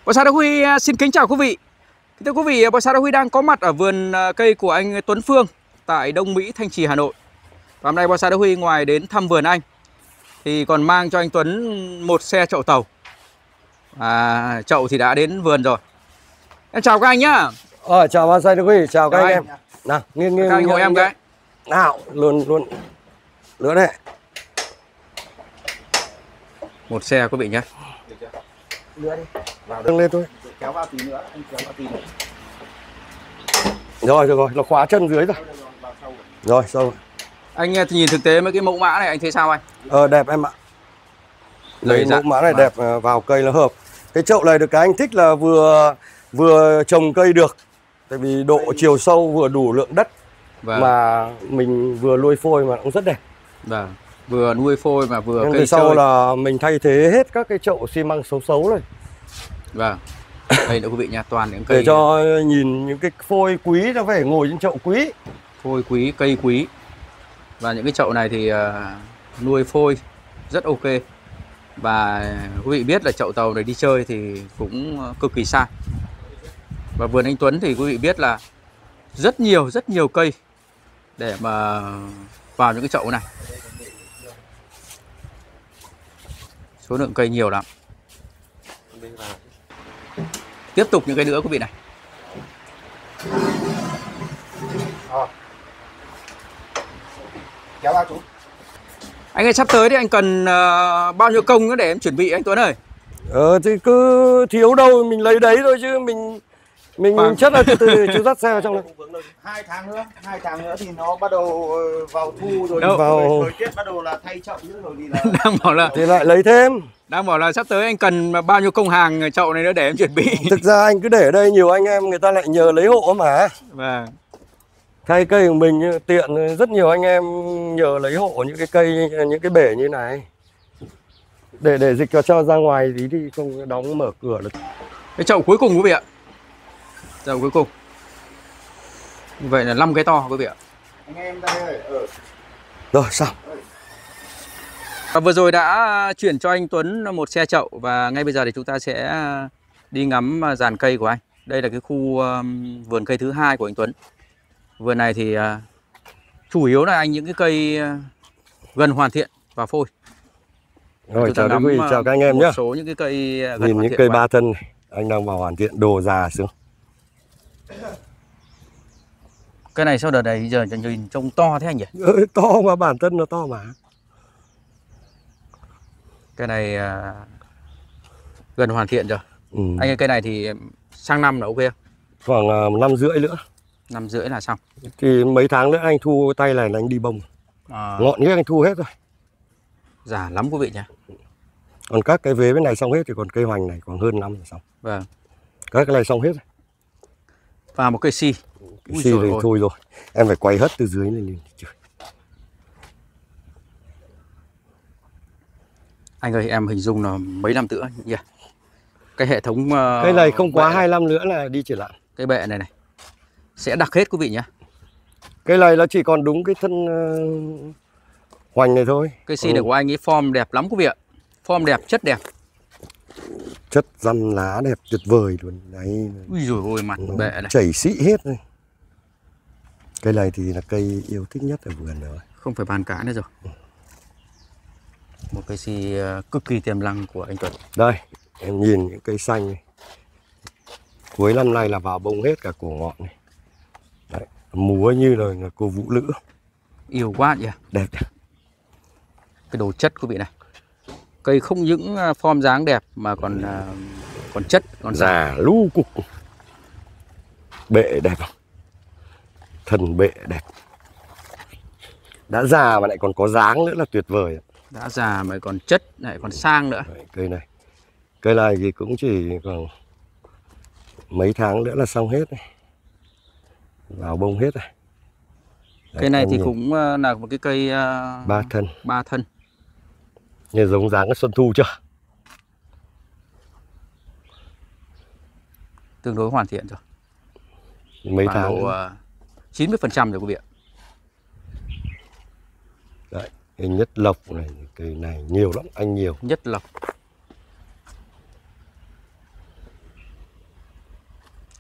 Bonsai Đắc Huy xin kính chào quý vị. Thưa quý vị, Bonsai Đắc Huy đang có mặt ở vườn cây của anh Tuấn Phương tại Đông Mỹ, Thanh Trì, Hà Nội. Và hôm nay Bonsai Đắc Huy ngoài đến thăm vườn anh thì còn mang cho anh Tuấn một xe chậu tàu. Chậu thì đã đến vườn rồi. Em chào các anh nhá. Chào Bonsai Đắc Huy, chào các anh em. Nào, nghiêng các anh hộ em cái. Nào, luôn lửa đây. Một xe quý vị nhé. Lửa đi. Vào lên thôi. Kéo vào tí nữa, anh kéo vào tí nữa. Rồi, được rồi, nó khóa chân dưới rồi. Rồi, sâu. Anh nhìn thực tế mấy cái mẫu mã này anh thấy sao anh? Đẹp em ạ. Lấy mẫu mã này đẹp, vào cây nó hợp. Cái chậu này được cái anh thích là vừa trồng cây được. Tại vì độ chiều sâu vừa đủ lượng đất. Mà mình vừa nuôi phôi mà cũng rất đẹp. Vâng. Vừa nuôi phôi mà vừa cây chơi. Sau là mình thay thế hết các cái chậu xi măng xấu rồi. Vâng. Đây nữa quý vị nha, toàn những cây. Để cho nhìn những cái phôi quý nó phải ngồi trên chậu quý. Phôi quý, cây quý. Và những cái chậu này thì nuôi phôi rất ok. Và quý vị biết là chậu tàu này đi chơi thì cũng cực kỳ xa. Và vườn anh Tuấn thì quý vị biết là rất nhiều cây để mà vào những cái chậu này. Số lượng cây nhiều lắm. Tiếp tục những cây nữa quý vị này. Kéo vào chú. Anh ơi, sắp tới thì anh cần bao nhiêu công nữa để em chuẩn bị anh Tuấn ơi? Thì cứ thiếu đâu mình lấy đấy thôi chứ mình chất là từ chú dắt xe vào trong này. 2 tháng nữa thì nó bắt đầu vào thu rồi. Thời tiết bắt đầu là thay chậu nữa rồi thì là Đang bảo là thì lại lấy thêm. Đang bảo là sắp tới anh cần bao nhiêu công hàng chậu này nữa để em chuẩn bị. Thực ra anh cứ để ở đây, nhiều anh em người ta lại nhờ lấy hộ mà. Vâng. Thay cây của mình tiện, rất nhiều anh em nhờ lấy hộ những cái cây, những cái bể như này. Để dịch cho ra ngoài tí thì không đóng mở cửa được. Cái chậu cuối cùng quý vị ạ. Chậu cuối cùng. Như vậy là 5 cái to quý vị ạ. anh em đây ơi. Rồi xong. Và vừa rồi đã chuyển cho anh Tuấn một xe chậu. Và ngay bây giờ thì chúng ta sẽ đi ngắm dàn cây của anh. Đây là cái khu vườn cây thứ 2 của anh Tuấn. Vườn này thì chủ yếu là anh những cái cây gần hoàn thiện và phôi. Rồi chào Đắc Huy, chào các anh em nhé. Một số những cái cây gần nhìn hoàn những thiện cây 3 thân này, anh đang vào hoàn thiện đồ già xuống. Cái này sau đợt này giờ nhìn trông to thế anh nhỉ? To mà, bản thân nó to mà. Cái này gần hoàn thiện rồi. Anh ơi, cây này thì sang năm là ok không? Khoảng 5 rưỡi nữa. 5 rưỡi là xong. Thì mấy tháng nữa anh thu tay này là anh đi bông. Ngọn nhất anh thu hết rồi. Già lắm quý vị nhỉ. Còn các cái vế bên này xong hết thì còn cây hoành này còn hơn năm là xong. Vâng. Các cái này xong hết rồi. Và một cây si. Cái si thì thôi rồi. Em phải quay hết từ dưới lên. Anh ơi, em hình dung là mấy năm nữa nhỉ? Cái hệ thống cái này không quá 2 năm nữa là đi triển lãm. Cái bệ này sẽ đặc hết quý vị nhé. Cái này nó chỉ còn đúng cái thân hoành này thôi. Cây si này của anh ấy form đẹp lắm quý vị ạ. Form đẹp, chất đẹp. Chất răm lá đẹp tuyệt vời luôn. Đấy. Ui dồi ôi, mặt bệ này chảy xị hết này. Cây này thì là cây yêu thích nhất ở vườn rồi. Không phải bàn cãi nữa rồi. Một cây si cực kỳ tiềm năng của anh Tuấn. Đây, em nhìn những cây xanh này. Cuối năm nay là vào bông hết cả cổ ngọn này. Đấy, múa như là cô vũ nữ. Yêu quá nhỉ. Đẹp. Cái đồ chất quý vị này. Cây không những form dáng đẹp mà còn chất, còn già lu cục. Bệ đẹp không? Thân bệ đẹp. Đã già mà lại còn có dáng nữa là tuyệt vời. Đã già mà còn chất, lại còn sang nữa. Đấy, cây này. Cây này thì cũng chỉ còn mấy tháng nữa là xong hết này. Vào bông hết rồi. Cây này thì cũng là một cái cây 3 thân. thân. Như giống dáng cái xuân thu chưa? Tương đối hoàn thiện rồi. Mấy tháng độ 90% rồi quý vị ạ. Đấy, cái nhất lộc này, cây này nhiều lắm, anh nhiều. Nhất lộc.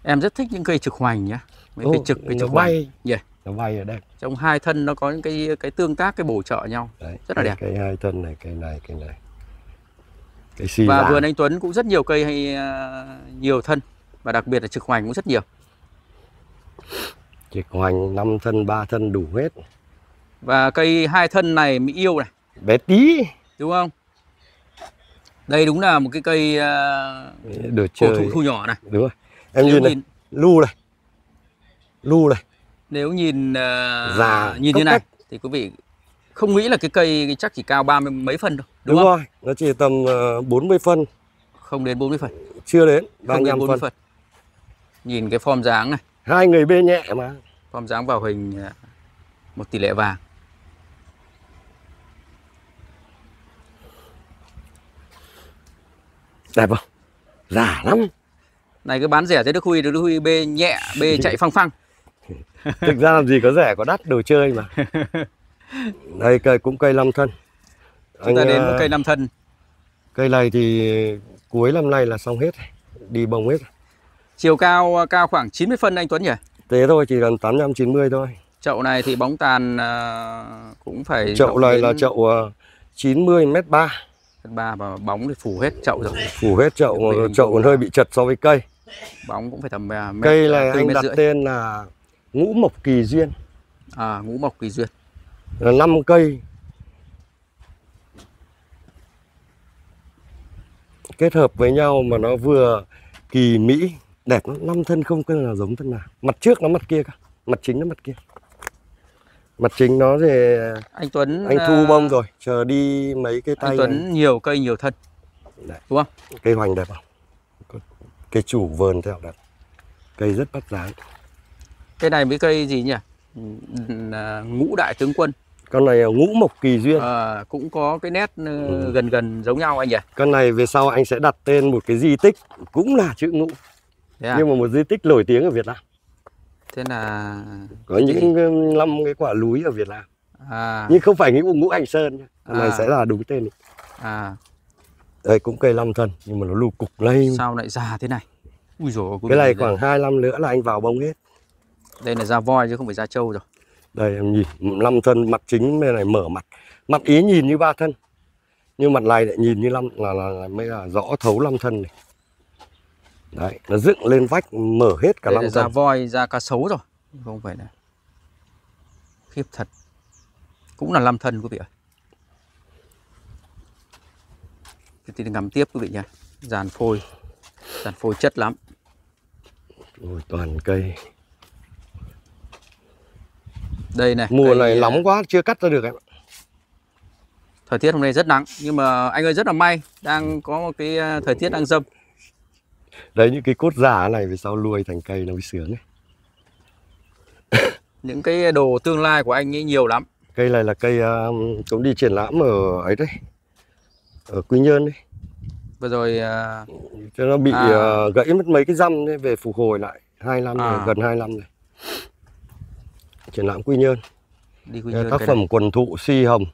Em rất thích những cây trực hoành nhá. Mấy cây trực nó bay. Yeah. Nó bay ở đây. Trong hai thân nó có những cái tương tác, cái bổ trợ nhau. Đấy, rất là đẹp. Cây hai thân này, cây này. Cây xi và vàng. vườn anh Tuấn cũng rất nhiều cây hay nhiều thân. Và đặc biệt là trực hoành cũng rất nhiều. Trực hoành 5 thân, 3 thân đủ hết. Và cây hai thân này Mỹ yêu này. Bé tí. Đúng không? Đây đúng là một cái cây đồ chơi. cổ thụ thu nhỏ này. Đúng rồi. Em nhìn này, lu này. Lu này. Nếu nhìn già nhìn như này thì quý vị không nghĩ là cái cây chắc chỉ cao 30 mấy phân đâu. Đúng không? Rồi, nó chỉ tầm 40 phân. Không đến 40 phân. Chưa đến, 35 phân. Nhìn cái form dáng này. Hai người bê nhẹ mà. Form dáng vào hình một tỷ lệ vàng. Đẹp không? Giả lắm. Này cứ bán rẻ thế Đức Huy bê nhẹ, bê chạy phăng phăng. Thực ra làm gì có rẻ có đắt, đồ chơi mà. Đây cây cũng cây 5 thân. Chúng ta đến một cây 5 thân. Cây này thì cuối năm nay là xong hết, đi bông hết. Chiều cao khoảng 90 phân anh Tuấn nhỉ? Thế thôi, chỉ cần 85-90 thôi. Chậu này thì bóng tàn cũng phải... Chậu này là chậu 90m3. Và bóng thì phủ hết chậu rồi. Phủ hết chậu, chậu còn hơi bị chật so với cây. Bóng cũng phải tầm cây này anh đặt tên là Ngũ Mộc Kỳ Duyên. Ngũ Mộc Kỳ Duyên. Là 5 cây kết hợp với nhau mà nó vừa kỳ mỹ đẹp lắm. 5 thân không có nào giống thân nào. Mặt trước nó mặt kia cả, mặt chính nó mặt kia. Mặt chính nó thì anh Tuấn anh thu bông rồi, chờ đi mấy cái tay. Anh Tuấn này. Nhiều cây nhiều thân. Đấy. Đúng không? Cây hoành đẹp không? Cây chủ vườn theo đẹp. Cây rất bắt dáng. Cây này với cây gì nhỉ? Ngũ Đại Tướng Quân. Con này là Ngũ Mộc Kỳ Duyên. Cũng có cái nét gần giống nhau anh nhỉ? Con này về sau anh sẽ đặt tên một cái di tích cũng là chữ Ngũ. Nhưng mà một di tích nổi tiếng ở Việt Nam. Thế là có những 5 cái quả núi ở Việt Nam. Nhưng không phải Ngũ Hành Sơn nhá. Con này sẽ là đúng tên. Đây cũng cây 5 thân nhưng mà nó lù cục lây. Sao lại già thế này? Ui dồi, cái này khoảng 2 năm nữa là anh vào bông hết. Đây là da voi chứ không phải da trâu rồi. Đây em nhìn 5 thân, mặt chính bên này mở mặt. Mặt ý nhìn như 3 thân. Nhưng mặt này lại nhìn như 5 là mới là rõ thấu 5 thân này. Đấy, nó dựng lên vách mở hết cả 5 thân. Da voi, da cá sấu rồi. Không phải này. Khiếp thật. Cũng là 5 thân quý vị ạ. Thì ngắm tiếp quý vị nha. Dàn phôi chất lắm. Ôi, toàn cây. Đây này. Mùa này nóng quá chưa cắt ra được em. Thời tiết hôm nay rất nắng. Nhưng mà anh ơi rất là may. Đang có một cái thời tiết đang dâm. Đấy, những cái cốt giả này về sau nuôi thành cây nó mới sướng ấy. Những cái đồ tương lai của anh ấy nhiều lắm. Cây này là cây cũng đi triển lãm ở ấy đấy. Ở Quy Nhơn đấy. Vừa rồi cho nó bị gãy mất mấy cái răm đấy, về phục hồi lại 2 năm rồi, gần 2 năm rồi. Triển lãm Quy Nhơn. Đi Quy Nhơn tác phẩm này. Quần thụ si hồng.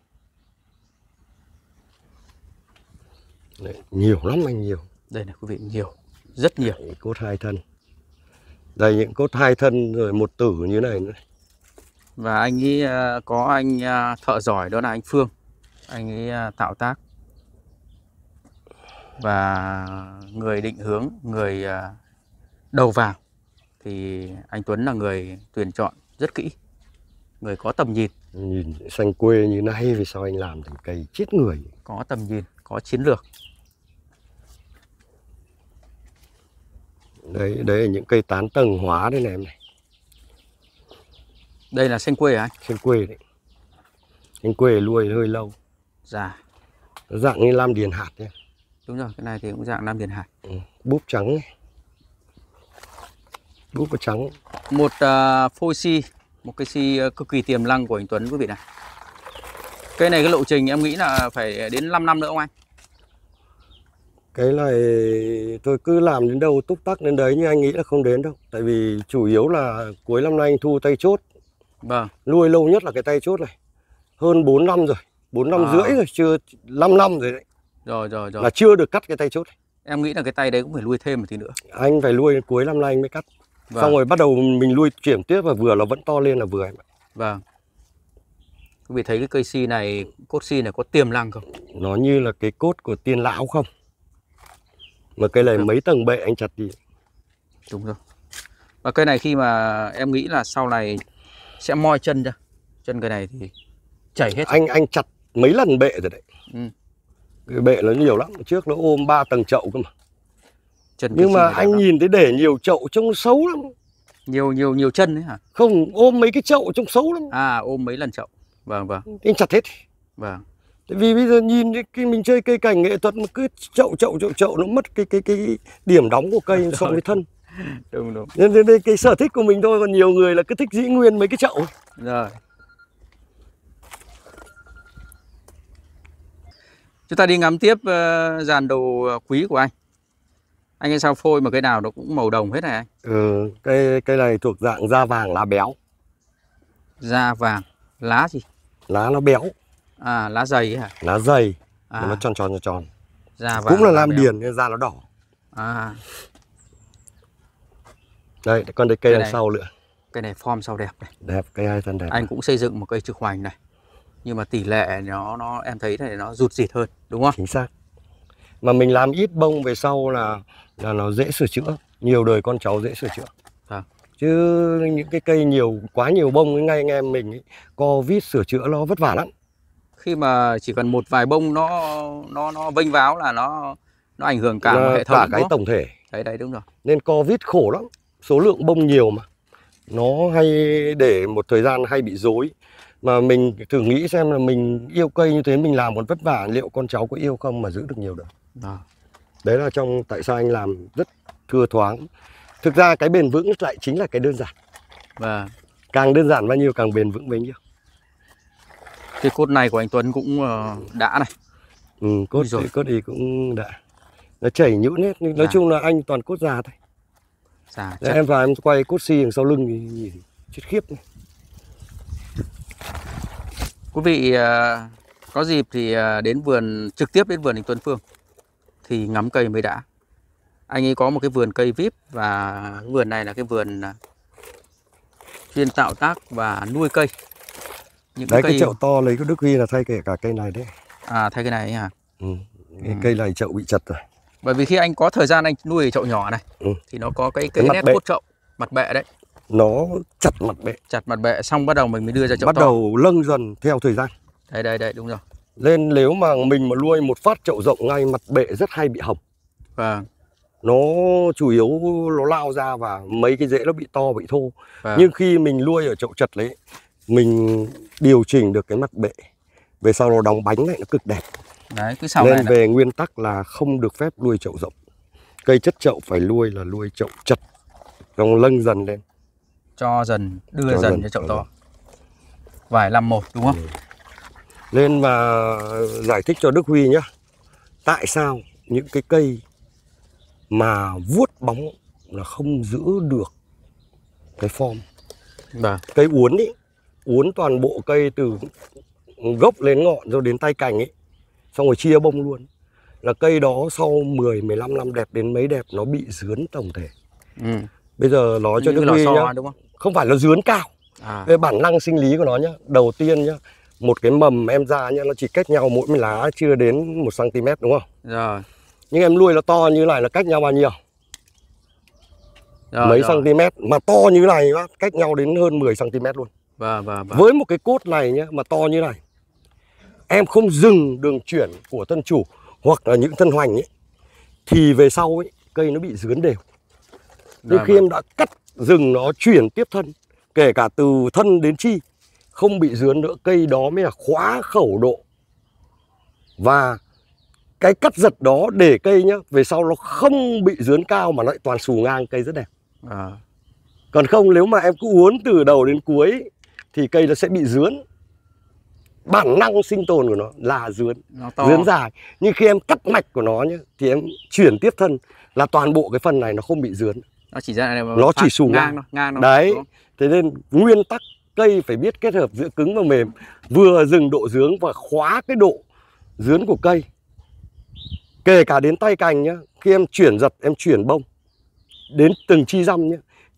Đấy, nhiều lắm anh, nhiều. Đây này quý vị, nhiều, rất nhiều. Đấy, cốt 2 thân. Đây những cốt 2 thân rồi 1 tử như này nữa. Và anh ấy có anh thợ giỏi đó là anh Phương. Anh ấy tạo tác. Và người định hướng, người đầu vào thì anh Tuấn là người tuyển chọn rất kỹ. Người có tầm nhìn. Nhìn xanh quê như này vì sao anh làm thành cây chết người. Có tầm nhìn, có chiến lược. Đấy là những cây tán tầng hóa đây này em này. Đây là xanh quê hả anh? Xanh quê đấy. Xanh quê nuôi hơi lâu. Dạ. Nó dạng như lam điền hạt nhé. Đúng rồi, cái này thì cũng dạng lam điền hạt. Búp trắng này. Búp có trắng. Một phôi si, một cây si cực kỳ tiềm năng của anh Tuấn quý vị này. Cây này cái lộ trình em nghĩ là phải đến 5 năm nữa không anh? Cái này tôi cứ làm đến đâu túc tắc đến đấy, nhưng anh nghĩ là không đến đâu. Tại vì chủ yếu là cuối năm nay anh thu tay chốt. Vâng. Nuôi lâu nhất là cái tay chốt này. Hơn 4 năm rồi, 4 năm rưỡi rồi, chưa 5 năm rồi đấy. Rồi. Là chưa được cắt cái tay chốt này. Em nghĩ là cái tay đấy cũng phải nuôi thêm một tí nữa. Anh phải nuôi cuối năm nay anh mới cắt. Vâng. Xong rồi bắt đầu mình nuôi chuyển tiếp và vừa nó vẫn to lên là vừa em ạ. Vâng. Quý vị thấy cái cây si này, cốt si này có tiềm năng không? Nó như là cái cốt của tiên lão không? Mà cây này mấy tầng bệ anh chặt đi. Đúng rồi. Và cây này khi mà em nghĩ là sau này sẽ moi chân ra. Chân cây này thì chảy hết. Anh chặt mấy lần bệ rồi đấy. Ừ. Cái bệ nó nhiều lắm, trước nó ôm 3 tầng chậu cơ mà. Chân nhưng mà anh nhìn thấy để nhiều chậu trông xấu lắm. Nhiều chân đấy hả? Không, ôm mấy cái chậu trông xấu lắm. À, ôm mấy lần chậu. Vâng. Anh chặt hết. Vâng. Tại vì bây giờ nhìn cái mình chơi cây cảnh nghệ thuật mà cứ chậu nó mất cái điểm đóng của cây so với thân. Đúng. Nên đây cái sở thích của mình thôi, còn nhiều người là cứ thích giữ nguyên mấy cái chậu. Rồi. Chúng ta đi ngắm tiếp dàn đồ quý của anh. Anh hay sao phôi mà cây nào nó cũng màu đồng hết này anh? Cây này thuộc dạng da vàng lá béo. Da vàng, lá gì? Lá nó béo. À, lá dày ấy hả? Lá dày, nó tròn. Da vàng. Cũng là làm điền nên da nó đỏ. À. Đây, còn đây cây đằng sau nữa. Cây này form sau đẹp này. Đẹp, cây hai thân đẹp. Anh cũng xây dựng một cây trực hoành này. Nhưng mà tỷ lệ nó em thấy này nó rụt rịt hơn, đúng không? Chính xác. Mà mình làm ít bông về sau là nó dễ sửa chữa, nhiều đời con cháu dễ sửa chữa. À. Chứ những cái cây quá nhiều bông ngay anh em mình ấy, co vít sửa chữa nó vất vả lắm. Khi mà chỉ cần một vài bông nó vênh váo là nó ảnh hưởng cả một hệ thống, cả cái tổng thể. Đấy đúng rồi. Nên co vít khổ lắm, số lượng bông nhiều mà nó hay để một thời gian hay bị rối. Mà mình thử nghĩ xem là mình yêu cây như thế, mình làm còn vất vả, liệu con cháu có yêu không mà giữ được nhiều được. Đấy là tại sao anh làm rất thưa thoáng. Thực ra cái bền vững lại chính là cái đơn giản. Càng đơn giản bao nhiêu càng bền vững bấy nhiêu. Cái cốt này của anh Tuấn cũng đã này. Cốt thì cũng đã. Nó chảy nhũn hết. Nói chung là anh toàn cốt già thôi. Em vào em quay cốt si đằng sau lưng thì nhìn chết khiếp này. Quý vị có dịp thì trực tiếp đến vườn anh Tuấn Phương thì ngắm cây mới đã. Anh ấy có một cái vườn cây VIP và vườn này là cái vườn chuyên tạo tác và nuôi cây. Cái chậu to lấy cái Đức Huy là thay kể cả cây này đấy. À, thay cái này ấy hả? Cây này chậu bị chật rồi. Bởi vì khi anh có thời gian anh nuôi chậu nhỏ này thì nó có cái nét cốt chậu, mặt bệ đấy. Nó chặt mặt bệ. Chặt mặt bệ xong bắt đầu mình mới đưa ra chậu bắt to. Đầu lâng dần theo thời gian. Đây đúng rồi. Nên nếu mà mình mà nuôi một phát chậu rộng ngay, mặt bệ rất hay bị hỏng. Vâng. Nó chủ yếu nó lao ra và mấy cái rễ nó bị to, bị thô. Nhưng khi mình nuôi ở chậu chật đấy, mình điều chỉnh được cái mặt bệ, về sau nó đóng bánh này nó cực đẹp. Đấy, cứ sau nên này về nguyên tắc là không được phép nuôi chậu rộng. Cây chất chậu phải nuôi chậu chật, xong lâng dần lên, cho dần đưa dần cho chậu to. Vài năm một đúng không? Nên mà giải thích cho Đức Huy nhá, tại sao những cái cây mà vuốt bóng là không giữ được cái form. Cây uốn ý, uốn toàn bộ cây từ gốc lên ngọn rồi đến tay cành ấy, xong rồi chia bông luôn. Là cây đó sau 10-15 năm đẹp đến mấy đẹp nó bị dướn tổng thể. Bây giờ nói cho Đức Huy nhá, đúng không phải nó dướn cao. Về bản năng sinh lý của nó nhá, đầu tiên nhá, một cái mầm em ra nhá, nó chỉ cách nhau mỗi một lá chưa đến 1 cm đúng không? Rồi. Nhưng em nuôi nó to như này là cách nhau bao nhiêu? Mấy cm, mà to như này cách nhau đến hơn 10 cm luôn. Với một cái cốt này nhá, mà to như này, em không dừng đường chuyển của thân chủ hoặc là những thân hoành ấy, thì về sau ấy, cây nó bị dướn đều. Nhưng khi em đã cắt rừng nó chuyển tiếp thân, kể cả từ thân đến chi, không bị dướn nữa, cây đó mới là khóa khẩu độ. Và cái cắt giật đó để cây nhá, về sau nó không bị dướn cao mà nó lại toàn xù ngang, cây rất đẹp. Còn không nếu mà em cứ uốn từ đầu đến cuối thì cây nó sẽ bị dướn. Bản năng sinh tồn của nó là dướn dài. Nhưng khi em cắt mạch của nó nhá, thì em chuyển tiếp thân là toàn bộ cái phần này nó không bị dướn. Nó chỉ xù ngang. Đấy. Thế nên nguyên tắc cây phải biết kết hợp giữa cứng và mềm, vừa dừng độ dướng và khóa cái độ dướn của cây. Kể cả đến tay cành nhá, khi em chuyển giật, em chuyển bông đến từng chi răm nhá,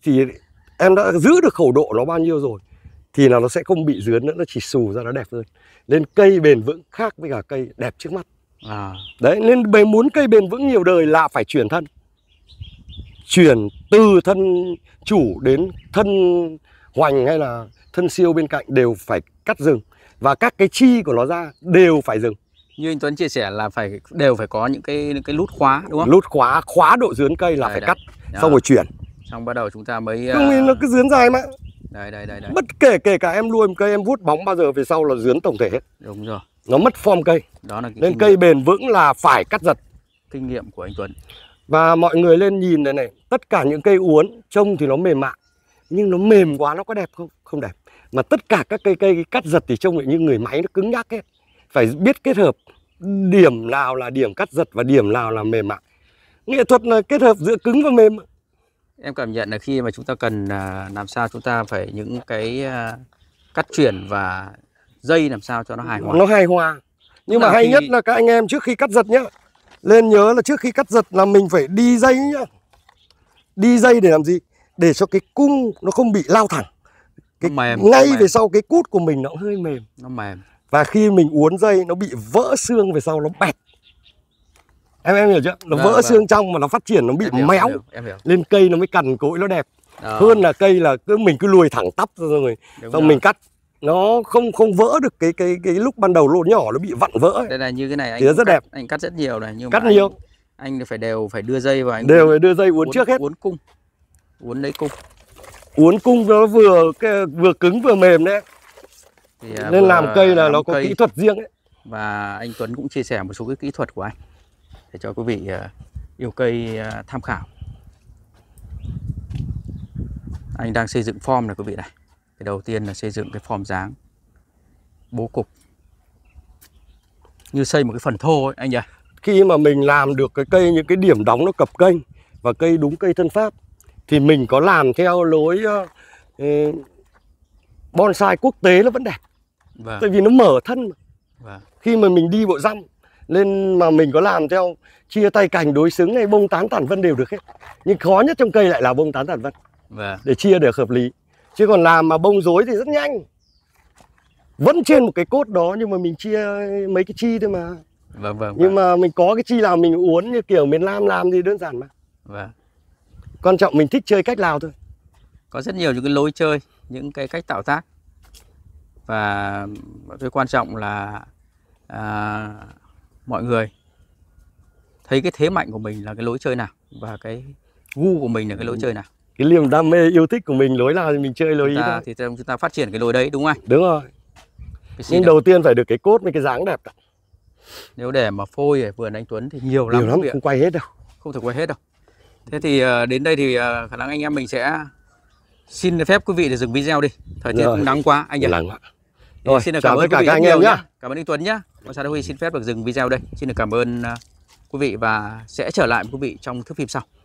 thì em đã giữ được khẩu độ nó bao nhiêu rồi thì là nó sẽ không bị dướn nữa, nó chỉ xù ra nó đẹp hơn. Nên cây bền vững khác với cả cây đẹp trước mắt. Đấy, nên muốn cây bền vững nhiều đời là phải chuyển thân. Chuyển từ thân chủ đến thân hoành hay là thân siêu bên cạnh đều phải cắt rừng. Và các cái chi của nó ra đều phải dừng. Như anh Tuấn chia sẻ là đều phải có những cái nút khóa đúng không? Nút khóa độ dướn cây là phải cắt. Xong rồi chuyển. Xong bắt đầu chúng ta mới không thì nó cứ dướn dài mà. Đây. Bất kể cả em nuôi một cây em vuốt bóng bao giờ về sau là dướn tổng thể hết. Đúng rồi. Nó mất form cây. Đó là nên cây bền vững là phải cắt giật. Kinh nghiệm của anh Tuấn. Và mọi người lên nhìn này, tất cả những cây uốn trông thì nó mềm mại, nhưng nó mềm quá nó có đẹp không? Không đẹp. Mà tất cả các cây cắt giật thì trông lại như người máy, nó cứng nhắc hết. Phải biết kết hợp điểm nào là điểm cắt giật và điểm nào là mềm mại. Nghệ thuật là kết hợp giữa cứng và mềm. Em cảm nhận là khi mà chúng ta cần làm sao chúng ta phải những cái cắt chuyển và dây làm sao cho nó hài hòa. Nó hài hòa. Nhưng mà hay nhất là các anh em trước khi cắt giật nhá, lên nhớ là trước khi cắt giật là mình phải đi dây nhá. Đi dây để làm gì? Để cho cái cung nó không bị lao thẳng. Ngay về sau cái cút của mình nó hơi mềm. Nó mềm. Và khi mình uốn dây nó bị vỡ xương về sau nó bẹt. Em hiểu chưa? Nó vỡ xương trong mà nó phát triển nó bị méo. Em hiểu. Lên cây nó mới cằn cỗi nó đẹp. Hơn là cây là mình cứ lùi thẳng tắp rồi. Xong mình cắt. Nó không vỡ được cái lúc ban đầu lỗ nhỏ nó bị vặn vỡ. Đây là như cái này anh rất đẹp. Anh cắt rất nhiều này nhưng cắt nhiều. Anh phải đưa dây vào, anh đều phải đưa dây uốn trước hết. Uốn cung. Uốn lấy cung. Uốn cung nó vừa cứng vừa mềm đấy. Nên làm cây là nó có kỹ thuật riêng ấy. Và anh Tuấn cũng chia sẻ một số cái kỹ thuật của anh để cho quý vị yêu cây tham khảo. Anh đang xây dựng form này quý vị này. Cái đầu tiên là xây dựng cái form dáng, bố cục như xây một cái phần thô ấy anh nhỉ. Khi mà mình làm được cái cây, những cái điểm đóng nó cập kênh và cây đúng cây thân pháp thì mình có làm theo lối bonsai quốc tế nó vẫn đẹp. Tại vì nó mở thân mà. Khi mà mình đi bộ dăm lên mà mình có làm theo chia tay cành đối xứng hay bông tán tản vân đều được hết. Nhưng khó nhất trong cây lại là bông tán tản vân. Để chia được hợp lý. Chứ còn làm mà bông rối thì rất nhanh. Vẫn trên một cái cốt đó nhưng mà mình chia mấy cái chi thôi mà. Nhưng mà mình có cái chi nào mình uốn như kiểu miền Nam làm thì đơn giản mà. Quan trọng mình thích chơi cách nào thôi. Có rất nhiều những cái lối chơi, những cái cách tạo tác. Và cái quan trọng là mọi người thấy cái thế mạnh của mình là cái lối chơi nào và cái gu của mình là cái lối chơi nào. Cái niềm đam mê yêu thích của mình lối nào thì mình chơi lối ý thôi. Thì chúng ta phát triển cái lối đấy đúng không anh? Đúng rồi. Nhưng đầu tiên phải được cái cốt với cái dáng đẹp. Nếu để mà phôi ở vườn anh Tuấn thì nhiều lắm không quay hết đâu. Không thể quay hết đâu. Thế thì đến đây thì khả năng anh em mình sẽ xin phép quý vị để dừng video đi. Thời tiết cũng nắng quá anh nhỉ. Rồi, xin được cảm ơn tất cả các anh em nhé. Cảm ơn anh Tuấn nhé. Con Sa Huy xin phép được dừng video đây. Xin được cảm ơn quý vị và sẽ trở lại với quý vị trong thước phim sau.